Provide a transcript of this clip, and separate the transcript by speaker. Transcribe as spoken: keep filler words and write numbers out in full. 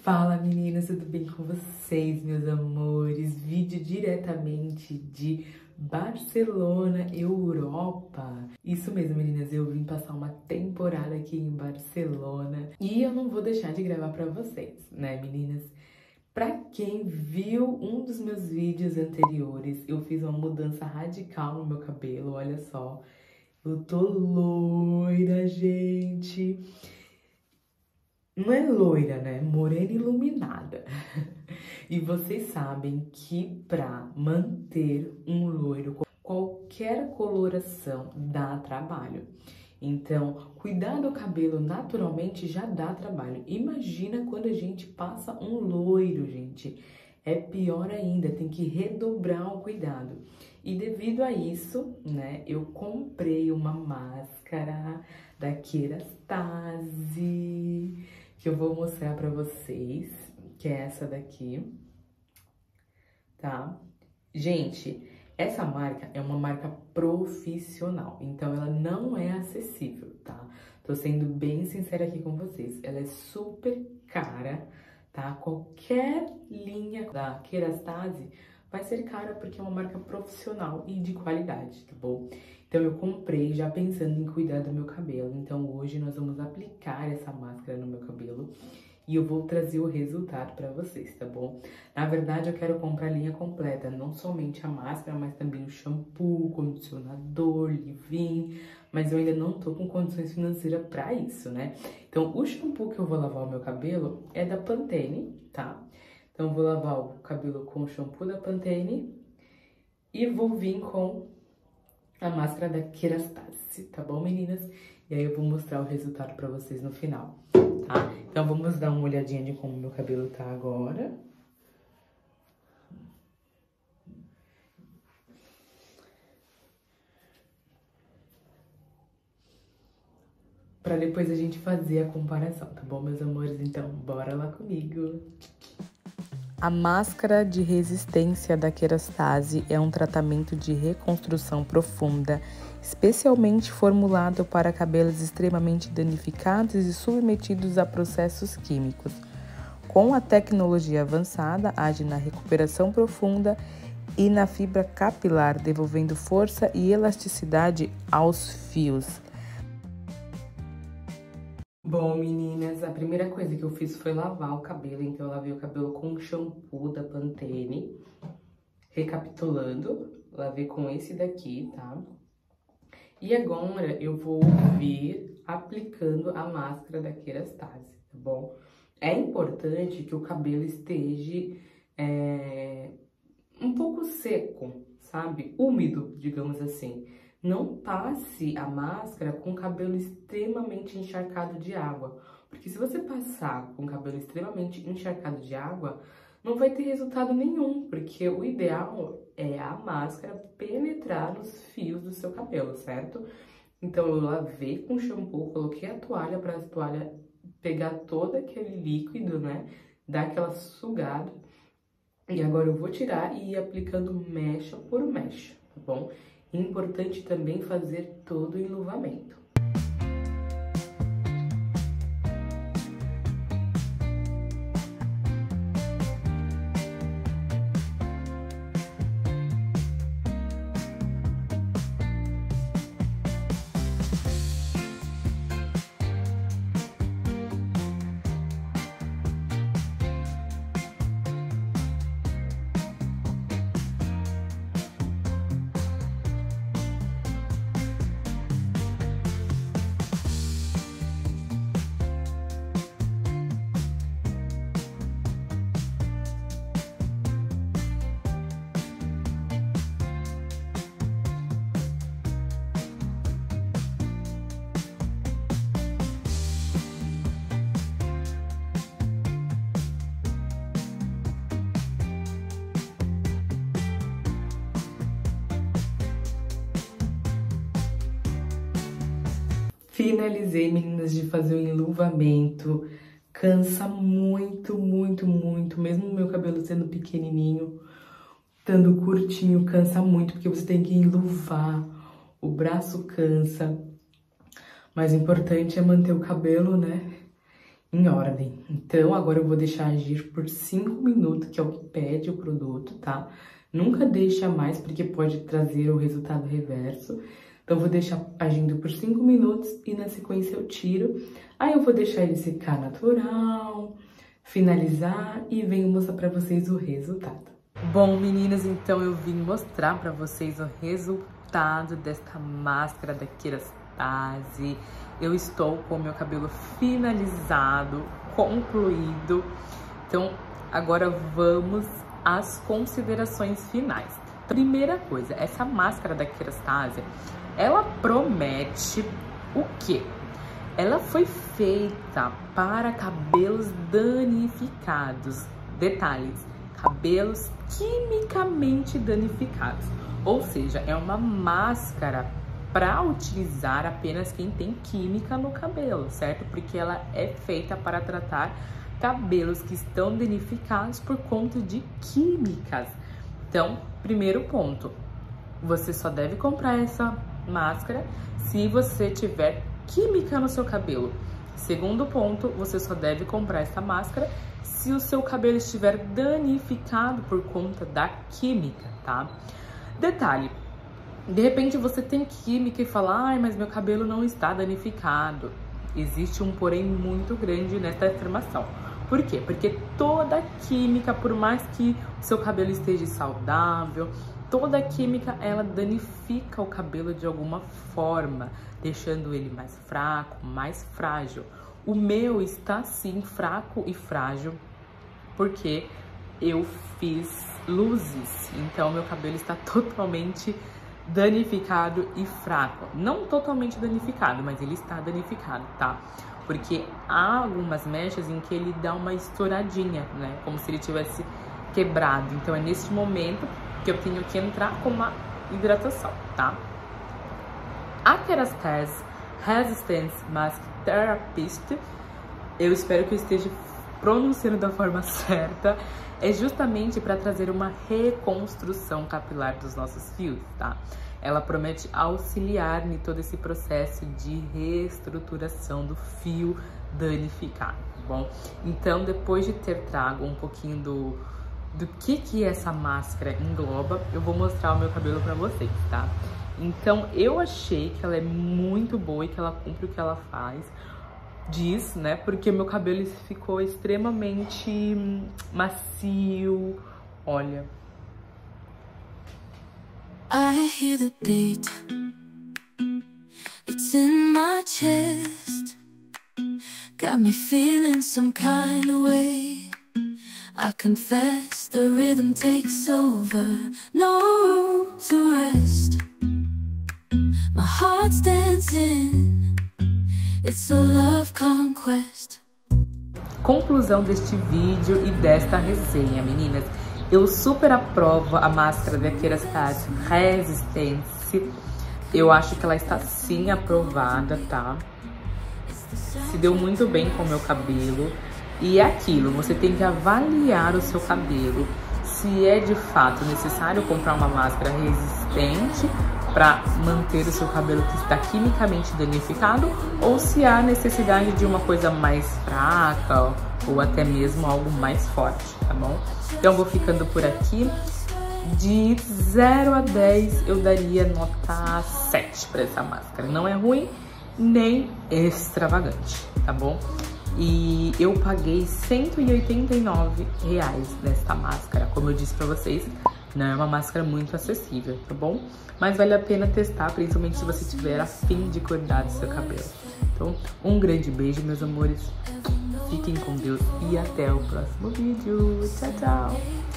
Speaker 1: Fala meninas, tudo bem com vocês, meus amores? Vídeo diretamente de Barcelona, Europa. Isso mesmo, meninas, eu vim passar uma temporada aqui em Barcelona e eu não vou deixar de gravar pra vocês, né, meninas? Pra quem viu um dos meus vídeos anteriores, eu fiz uma mudança radical no meu cabelo, olha só. Eu tô loira, gente. Não é loira, né? Morena iluminada. E vocês sabem que pra manter um loiro, qualquer coloração dá trabalho. Então, cuidar do cabelo naturalmente já dá trabalho. Imagina quando a gente passa um loiro, gente. É pior ainda, tem que redobrar o cuidado. E devido a isso, né, eu comprei uma máscara da Kerastase, que eu vou mostrar pra vocês, que é essa daqui, tá? Gente, essa marca é uma marca profissional, então ela não é acessível, tá? Tô sendo bem sincera aqui com vocês, ela é super cara, tá? Qualquer linha da Kerastase vai ser cara porque é uma marca profissional e de qualidade, tá bom? Então eu comprei já pensando em cuidar do meu cabelo, então hoje nós vamos aplicar essa máscara no meu cabelo e eu vou trazer o resultado pra vocês, tá bom? Na verdade eu quero comprar a linha completa, não somente a máscara, mas também o shampoo, condicionador, leave-in, mas eu ainda não tô com condições financeiras pra isso, né? Então o shampoo que eu vou lavar o meu cabelo é da Pantene, tá? Então eu vou lavar o cabelo com o shampoo da Pantene e vou vir com a máscara da Kerastase, tá bom, meninas? E aí eu vou mostrar o resultado pra vocês no final, tá? Então vamos dar uma olhadinha de como meu cabelo tá agora. Pra depois a gente fazer a comparação, tá bom, meus amores? Então bora lá comigo! A máscara de resistência da Kerastase é um tratamento de reconstrução profunda, especialmente formulado para cabelos extremamente danificados e submetidos a processos químicos. Com a tecnologia avançada, age na recuperação profunda e na fibra capilar, devolvendo força e elasticidade aos fios. Bom, meninas, a primeira coisa que eu fiz foi lavar o cabelo, então eu lavei o cabelo com o shampoo da Pantene. Recapitulando, lavei com esse daqui, tá? E agora eu vou vir aplicando a máscara da Kerastase, tá bom? É importante que o cabelo esteja é, um pouco seco, sabe? Úmido, digamos assim. Não passe a máscara com o cabelo extremamente encharcado de água, porque se você passar com o cabelo extremamente encharcado de água, não vai ter resultado nenhum, porque o ideal é a máscara penetrar nos fios do seu cabelo, certo? Então eu lavei com shampoo, coloquei a toalha para a toalha pegar todo aquele líquido, né? Dar aquela sugada. E agora eu vou tirar e ir aplicando mecha por mecha, tá bom? Importante também fazer todo o enluvamento. Finalizei, meninas, de fazer o enluvamento. Cansa muito, muito, muito. Mesmo o meu cabelo sendo pequenininho, estando curtinho, cansa muito, porque você tem que enluvar. O braço cansa. Mas o importante é manter o cabelo, né, em ordem. Então, agora eu vou deixar agir por cinco minutos, que é o que pede o produto, tá? Nunca deixa mais, porque pode trazer o resultado reverso. Então, eu vou deixar agindo por cinco minutos e na sequência eu tiro. Aí eu vou deixar ele secar natural, finalizar e venho mostrar pra vocês o resultado. Bom, meninas, então eu vim mostrar pra vocês o resultado desta máscara da Kerastase. Eu estou com o meu cabelo finalizado, concluído. Então, agora vamos às considerações finais. Primeira coisa, essa máscara da Kerastase, ela promete o quê? Ela foi feita para cabelos danificados. Detalhes, cabelos quimicamente danificados. Ou seja, é uma máscara para utilizar apenas quem tem química no cabelo, certo? Porque ela é feita para tratar cabelos que estão danificados por conta de químicas. Então, primeiro ponto, você só deve comprar essa máscara se você tiver química no seu cabelo. Segundo ponto, você só deve comprar essa máscara se o seu cabelo estiver danificado por conta da química, tá? Detalhe, de repente você tem química e fala, ai, mas meu cabelo não está danificado. Existe um porém muito grande nessa afirmação. Por quê? Porque toda química, por mais que o seu cabelo esteja saudável, toda química, ela danifica o cabelo de alguma forma, deixando ele mais fraco, mais frágil. O meu está, sim, fraco e frágil, porque eu fiz luzes, então meu cabelo está totalmente danificado e fraco. Não totalmente danificado, mas ele está danificado, tá? Porque há algumas mechas em que ele dá uma estouradinha, né? Como se ele tivesse quebrado. Então é nesse momento que eu tenho que entrar com uma hidratação, tá? A Kerastase Resistance Mask Therapist, eu espero que eu esteja pronunciando da forma certa, é justamente para trazer uma reconstrução capilar dos nossos fios, tá? Ela promete auxiliar em todo esse processo de reestruturação do fio danificado, tá bom? Então, depois de ter trago um pouquinho do, do que que essa máscara engloba, eu vou mostrar o meu cabelo para vocês, tá? Então, eu achei que ela é muito boa e que ela cumpre o que ela faz. Diz, né? Porque meu cabelo ficou extremamente macio. Olha.
Speaker 2: I hear the beat, it's in my chest, got me feeling some kind of way. I confess the rhythm takes over, no room to rest. My heart's dancing, it's a love conquest.
Speaker 1: Conclusão deste vídeo e desta resenha, meninas. Eu super aprovo a máscara da Kerastase Resistance. Eu acho que ela está sim aprovada, tá? Se deu muito bem com o meu cabelo. E é aquilo, você tem que avaliar o seu cabelo. Se é de fato necessário comprar uma máscara resistente para manter o seu cabelo que está quimicamente danificado, ou se há necessidade de uma coisa mais fraca ou até mesmo algo mais forte, tá bom? Então, vou ficando por aqui. De zero a dez, eu daria nota sete para essa máscara. Não é ruim, nem extravagante, tá bom? E eu paguei cento e oitenta e nove reais nesta máscara. Como eu disse pra vocês, não é uma máscara muito acessível, tá bom? Mas vale a pena testar, principalmente se você tiver a fim de cuidar do seu cabelo. Então, um grande beijo, meus amores. Fiquem com Deus e até o próximo vídeo. Tchau, tchau!